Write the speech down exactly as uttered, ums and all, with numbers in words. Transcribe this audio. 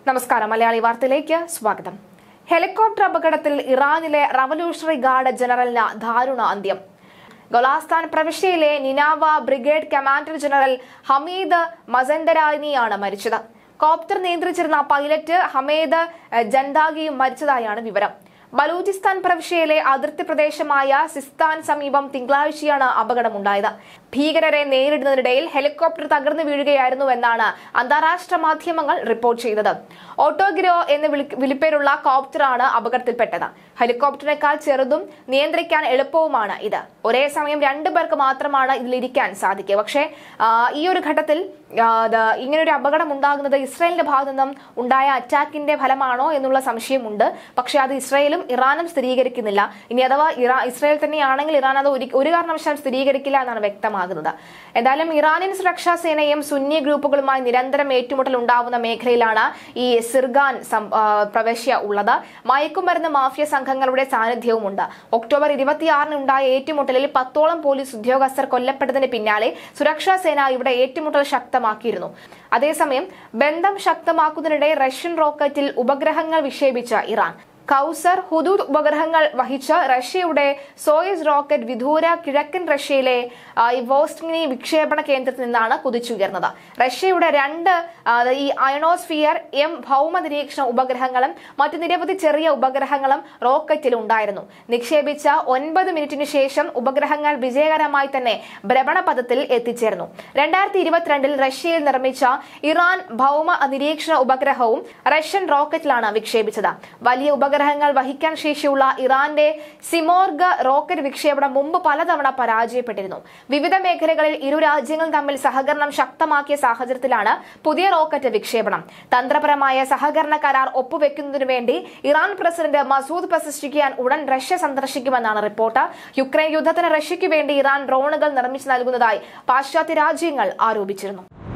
നമസ്കാരം. മലയാളി വാർത്തയിലേക്ക് സ്വാഗതം. ഹെലികോപ്റ്റർ അപകടത്തിൽ ഇറാനിലെ റവല്യൂഷണറി ഗാർഡ് ജനറലിന് ദാരുണ അന്ത്യം. ഗൊലാസ്ഥാൻ പ്രവിശ്യയിലെ Ninawa brigade commander general Hamid മസൻദരാനിയാണ് മരിച്ചത്. കോപ്റ്റർ നിയന്ത്രിച്ചിരുന്ന പൈലറ്റ് ഹമീദ് ജൻദാഗിയും മരിച്ചതായാണ് വിവരം. ബലൂചിസ്ഥാൻ പ്രവിശ്യയിലെ അതിർത്തി പ്രദേശമായ സിസ്താൻ സമീപം തിങ്കളാഴ്ചയാണ് അപകടമുണ്ടായത്. ഭീകരരെ നേരിടുന്നതിനിടയിൽ ഹെലികോപ്റ്റർ തകർന്നു വീഴുകയായിരുന്നുവെന്നാണ് അന്താരാഷ്ട്ര മാധ്യമങ്ങൾ റിപ്പോർട്ട് ചെയ്തത്. ഓട്ടോഗിരോ എന്ന് വിളിപ്പേരുള്ള കോപ്റ്ററാണ് അപകടത്തിൽപ്പെട്ടത്. ഹെലികോപ്റ്ററിനേക്കാൾ ചെറുതും നിയന്ത്രിക്കാൻ എളുപ്പവുമാണ് ഇത്. ഒരേ സമയം രണ്ടു പേർക്ക് മാത്രമാണ് ഇതിലിരിക്കാൻ സാധിക്കുക. പക്ഷേ ഈ ഒരു ഘട്ടത്തിൽ ഇങ്ങനൊരു അപകടം ഉണ്ടാകുന്നത് ഇസ്രായേലിന്റെ ഭാഗത്തു നിന്നും ഉണ്ടായ അറ്റാക്കിന്റെ ഫലമാണോ എന്നുള്ള സംശയമുണ്ട്. പക്ഷേ അത് ഇസ്രായേലും ഇറാനും സ്ഥിരീകരിക്കുന്നില്ല. ഇനി അഥവാ ഇറാ ഇസ്രായേൽ തന്നെയാണെങ്കിൽ ഇറാൻ അത് ഒരു കാരണവശാലും സ്ഥിരീകരിക്കില്ല എന്നാണ് വ്യക്തമാകുന്നത്. എന്തായാലും ഇറാനിയൻ സുരക്ഷാ സേനയും സുന്നി ഗ്രൂപ്പുകളുമായി നിരന്തരം ഏറ്റുമുട്ടൽ ഉണ്ടാവുന്ന മേഖലയിലാണ് ഈ സിർഗാൻ പ്രവിശ്യ ഉള്ളത്. മയക്കുമരുന്ന് മാഫിയ സംഘങ്ങളുടെ സാന്നിധ്യവുമുണ്ട്. ഒക്ടോബർ ഇരുപത്തിയാറിന് ഉണ്ടായ ഏറ്റുമുട്ടലിൽ പത്തോളം പോലീസ് ഉദ്യോഗസ്ഥർ കൊല്ലപ്പെട്ടതിന് പിന്നാലെ സുരക്ഷാ സേന ഇവിടെ ഏറ്റുമുട്ടൽ ശക്തമാക്കിയിരുന്നു. അതേസമയം ബന്ധം ശക്തമാക്കുന്നതിനിടെ റഷ്യൻ റോക്കറ്റിൽ ഉപഗ്രഹങ്ങൾ വിക്ഷേപിച്ച ഇറാൻ. കൗസർ ഹുദൂദ് ഉപഗ്രഹങ്ങൾ വഹിച്ച റഷ്യയുടെ സോയസ് റോക്കറ്റ് വിദൂര കിഴക്കൻ റഷ്യയിലെ വോസ്റ്റ്നി വിക്ഷേപണ കേന്ദ്രത്തിൽ നിന്നാണ് കുതിച്ചുയർന്നത്. റഷ്യയുടെ രണ്ട് ഈ അയണോസ്ഫിയർ എം ഭൗമ നിരീക്ഷണ ഉപഗ്രഹങ്ങളും മറ്റു നിരവധി ചെറിയ ഉപഗ്രഹങ്ങളും റോക്കറ്റിൽ ഉണ്ടായിരുന്നു. നിക്ഷേപിച്ച ഒൻപത് മിനിറ്റിന് ശേഷം ഉപഗ്രഹങ്ങൾ വിജയകരമായി തന്നെ ഭ്രമണപഥത്തിൽ എത്തിച്ചേർന്നു. രണ്ടായിരത്തി ഇരുപത്തിരണ്ടിൽ റഷ്യയിൽ നിർമ്മിച്ച ഇറാൻ ഭൗമ നിരീക്ഷണ ഉപഗ്രഹവും റഷ്യൻ റോക്കറ്റിലാണ് വിക്ഷേപിച്ചത്. വലിയ ഉപഗ്രഹങ്ങൾ വഹിക്കാൻ ശേഷിയുള്ള ഇറാന്റെ സിമോർഗ റോക്കറ്റ് വിക്ഷേപണം മുമ്പ് പലതവണ പരാജയപ്പെട്ടിരുന്നു. വിവിധ മേഖലകളിൽ ഇരു രാജ്യങ്ങളും തമ്മിൽ സഹകരണം ശക്തമാക്കിയ സാഹചര്യത്തിലാണ് പുതിയ റോക്കറ്റ് വിക്ഷേപണം. തന്ത്രപരമായ സഹകരണ കരാർ ഒപ്പുവെക്കുന്നതിനു വേണ്ടി ഇറാൻ പ്രസിഡന്റ് മസൂദ് പെസഷ്കിയാൻ ഉടൻ റഷ്യ സന്ദർശിക്കുമെന്നാണ് റിപ്പോർട്ട്. യുക്രൈൻ യുദ്ധത്തിന് റഷ്യയ്ക്ക് വേണ്ടി ഇറാൻ ഡ്രോണുകൾ നിർമ്മിച്ചു നൽകുന്നതായി പാശ്ചാത്യ രാജ്യങ്ങൾ ആരോപിച്ചിരുന്നു.